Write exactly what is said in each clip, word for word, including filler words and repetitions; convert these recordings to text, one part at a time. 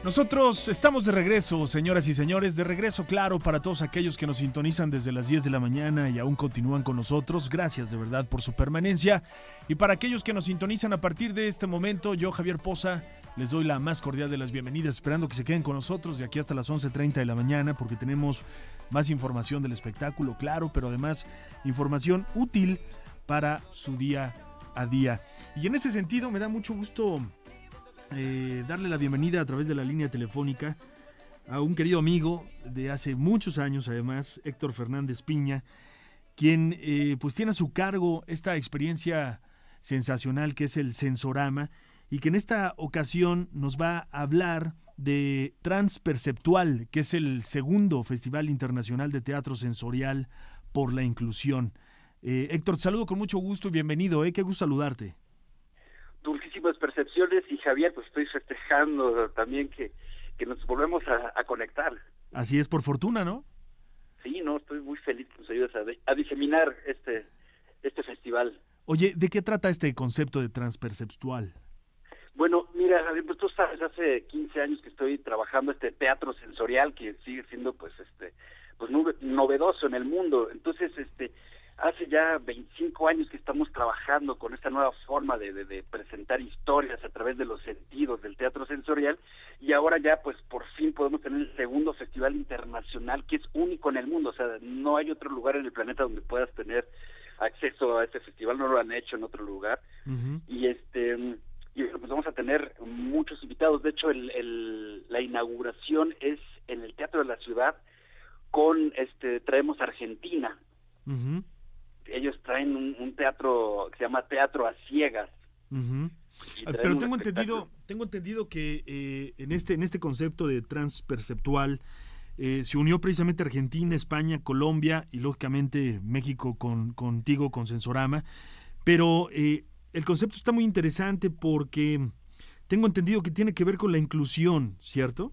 Nosotros estamos de regreso, señoras y señores, de regreso, claro, para todos aquellos que nos sintonizan desde las diez de la mañana y aún continúan con nosotros. Gracias de verdad por su permanencia. Y para aquellos que nos sintonizan a partir de este momento, yo, Javier Poza, les doy la más cordial de las bienvenidas, esperando que se queden con nosotros de aquí hasta las once treinta de la mañana, porque tenemos más información del espectáculo, claro, pero además información útil para su día a día. Y en ese sentido me da mucho gusto Eh, darle la bienvenida a través de la línea telefónica a un querido amigo de hace muchos años, además, Héctor Fernández Piña, quien eh, pues tiene a su cargo esta experiencia sensacional que es el Sensorama, y que en esta ocasión nos va a hablar de Transperceptual, que es el segundo Festival Internacional de Teatro Sensorial por la Inclusión. Eh, Héctor, te saludo con mucho gusto y bienvenido, ¿eh? Qué gusto saludarte. Dulcísimas percepciones, y Javier, pues estoy festejando también que, que nos volvemos a, a conectar. Así es, por fortuna, ¿no? Sí, no, estoy muy feliz que nos ayudes a, de, a diseminar este, este festival. Oye, ¿de qué trata este concepto de transperceptual? Bueno, mira, Javier, pues tú sabes, hace quince años que estoy trabajando este teatro sensorial que sigue siendo, pues, este, pues novedoso en el mundo. Entonces, este, hace ya veinticinco años que estamos trabajando con esta nueva forma de, de, de presentar historias a través de los sentidos del teatro sensorial, y ahora ya pues por fin podemos tener el segundo festival internacional que es único en el mundo. O sea, no hay otro lugar en el planeta donde puedas tener acceso a este festival, no lo han hecho en otro lugar. Uh-huh. Y este y pues vamos a tener muchos invitados. De hecho, el, el, la inauguración es en el Teatro de la Ciudad, con este traemos Argentina. Uh-huh. Ellos traen un, un teatro que se llama Teatro a Ciegas. Uh-huh. Pero tengo entendido, tengo entendido que eh, en este en este concepto de transperceptual eh, se unió precisamente Argentina, España, Colombia y lógicamente México con contigo, con Sensorama. Pero eh, el concepto está muy interesante porque tengo entendido que tiene que ver con la inclusión, ¿cierto?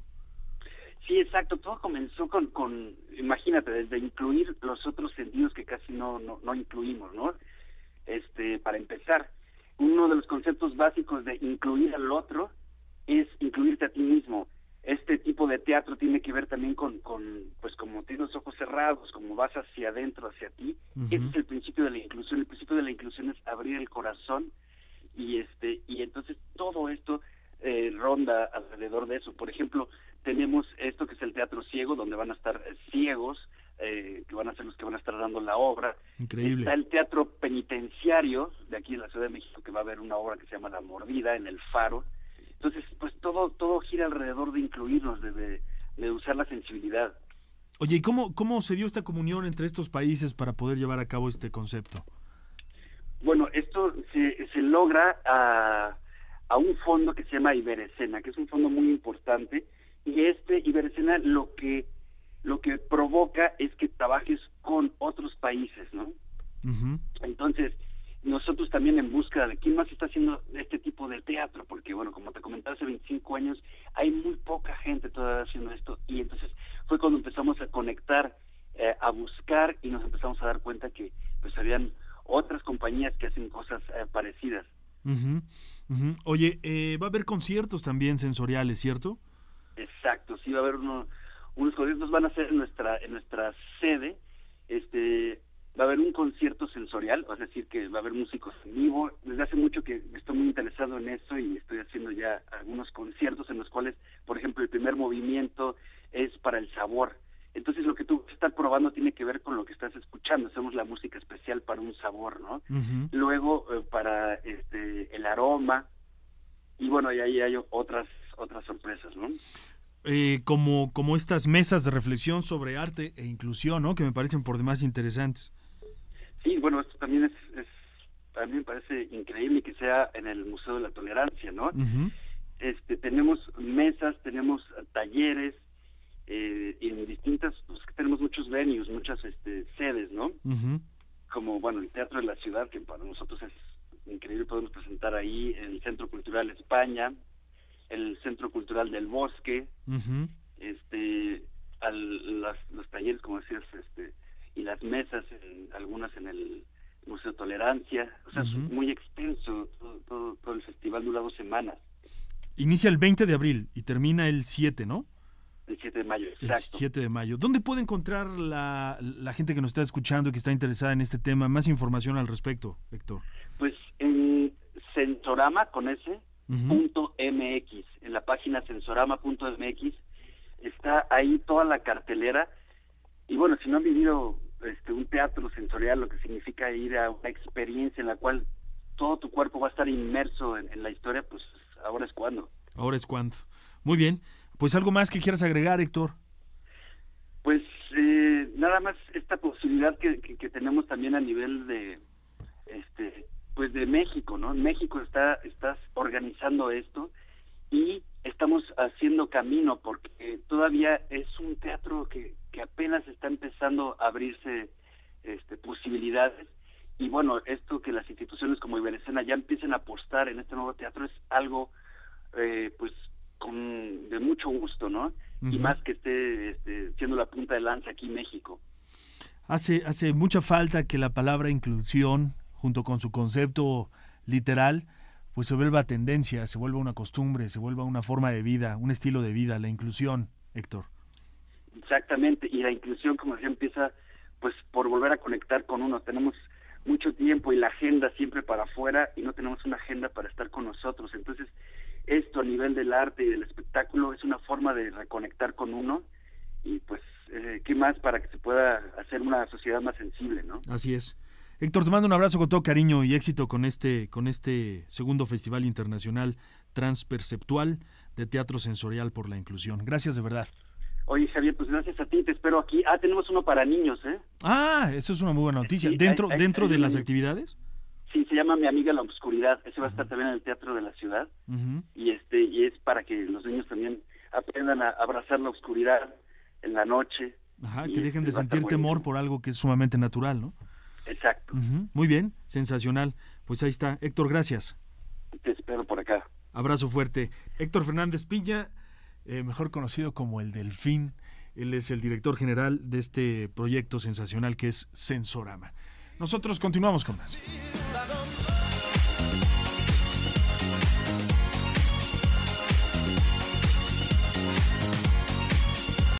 Sí, exacto. Todo comenzó con, con, imagínate, desde incluir los otros sentidos que casi no, no, no incluimos, ¿no? Este, para empezar, uno de los conceptos básicos de incluir al otro es incluirte a ti mismo. Este tipo de teatro tiene que ver también con, con pues como tienes los ojos cerrados, como vas hacia adentro, hacia ti. Uh-huh. Ese es el principio de la inclusión. El principio de la inclusión es abrir el corazón, y este, y entonces todo esto eh, ronda alrededor de eso. Por ejemplo, tenemos esto que es el teatro ciego, donde van a estar eh, ciegos, eh, que van a ser los que van a estar dando la obra. Increíble. Está el teatro penitenciario de aquí en la Ciudad de México, que va a haber una obra que se llama La Mordida en el Faro. Entonces, pues todo todo gira alrededor de incluirnos, de, de, de usar la sensibilidad. Oye, ¿y cómo, cómo se dio esta comunión entre estos países para poder llevar a cabo este concepto? Bueno, esto se, se logra a, a un fondo que se llama Iberescena, que es un fondo muy importante. Y este Iberescena lo que lo que provoca es que trabajes con otros países, ¿no? Uh-huh. Entonces, nosotros también en busca de quién más está haciendo este tipo de teatro, porque bueno, como te comentaba, hace veinticinco años hay muy poca gente todavía haciendo esto, y entonces fue cuando empezamos a conectar, eh, a buscar, y nos empezamos a dar cuenta que pues habían otras compañías que hacen cosas eh, parecidas. Uh-huh. Uh-huh. Oye, eh, va a haber conciertos también sensoriales, ¿cierto? Exacto, sí va a haber uno, unos conciertos, van a ser en nuestra en nuestra sede. Este va a haber un concierto sensorial, es decir, que va a haber músicos en vivo. Desde hace mucho que estoy muy interesado en eso y estoy haciendo ya algunos conciertos en los cuales, por ejemplo, el primer movimiento es para el sabor. Entonces lo que tú estás probando tiene que ver con lo que estás escuchando. Hacemos la música especial para un sabor, ¿no? Uh-huh. Luego eh, para este el aroma, y bueno, y ahí hay otras otras sorpresas, ¿no? Eh, como, como estas mesas de reflexión sobre arte e inclusión, ¿no? Que me parecen por demás interesantes. Sí, bueno, esto también es, es a mí me parece increíble que sea en el Museo de la Tolerancia, ¿no? Uh-huh. Este, tenemos mesas, tenemos talleres, eh, en distintas, pues tenemos muchos venues, muchas este, sedes, ¿no? Uh-huh. Como, bueno, el Teatro de la Ciudad, que para nosotros es increíble, podemos presentar ahí, en el Centro Cultural España, el Centro Cultural del Bosque, uh-huh. este, al, las, los talleres, como decías, este, y las mesas, en, algunas en el Museo de Tolerancia. O sea, uh-huh. es muy extenso, todo, todo, todo el festival dura dos semanas. Inicia el veinte de abril y termina el siete, ¿no? El siete de mayo, exacto. El siete de mayo. ¿Dónde puede encontrar la, la gente que nos está escuchando y que está interesada en este tema más información al respecto, Héctor? Pues en Sensorama, con ese, Uh-huh. punto mx, en la página sensorama punto mx, está ahí toda la cartelera. Y bueno, si no han vivido este, un teatro sensorial, lo que significa ir a una experiencia en la cual todo tu cuerpo va a estar inmerso en, en la historia, pues ahora es cuando. Ahora es cuando. Muy bien. Pues algo más que quieras agregar, Héctor. Pues eh, nada más esta posibilidad que, que, que tenemos también a nivel de este pues de México, ¿no? México está estás organizando esto y estamos haciendo camino porque todavía es un teatro que, que apenas está empezando a abrirse este posibilidades. Y bueno, esto que las instituciones como Iberescena ya empiecen a apostar en este nuevo teatro es algo eh, pues con de mucho gusto, ¿no? Uh-huh. Y más que esté este, siendo la punta de lanza aquí en México. Hace, hace mucha falta que la palabra inclusión, junto con su concepto literal, pues se vuelva tendencia, se vuelva una costumbre, se vuelva una forma de vida, un estilo de vida, la inclusión, Héctor. Exactamente, y la inclusión, como decía, empieza pues por volver a conectar con uno. Tenemos mucho tiempo y la agenda siempre para afuera y no tenemos una agenda para estar con nosotros. Entonces, esto a nivel del arte y del espectáculo es una forma de reconectar con uno y pues, eh, ¿qué más para que se pueda hacer una sociedad más sensible, ¿no? Así es. Héctor, te mando un abrazo con todo cariño y éxito con este, con este segundo Festival Internacional Transperceptual de Teatro Sensorial por la Inclusión. Gracias de verdad. Oye, Javier, pues gracias a ti, te espero aquí. Ah, tenemos uno para niños, ¿eh? Ah, eso es una muy buena noticia. Sí, ¿Dentro, hay, hay, dentro hay, de hay, las actividades? Sí, se llama Mi Amiga la Obscuridad. Ese va a estar Uh-huh. también en el Teatro de la Ciudad. Uh-huh. Y este y es para que los niños también aprendan a abrazar la oscuridad en la noche. Ajá, y que dejen este, de sentir temor por algo que es sumamente natural, ¿no? Exacto. Uh-huh. Muy bien, sensacional. Pues ahí está. Héctor, gracias. Te espero por acá. Abrazo fuerte. Héctor Fernández Piña, eh, mejor conocido como el Delfín. Él es el director general de este proyecto sensacional que es Sensorama. Nosotros continuamos con más.